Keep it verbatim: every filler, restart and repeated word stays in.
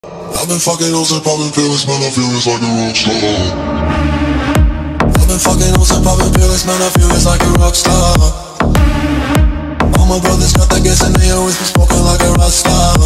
I've been fucking hoes and popping pills, man, I feel it's like a rock star. I've been fucking hoes and popping pills, man, I feel it's like a rock star. All my brothers got that gas and they always been smoking like a rock star.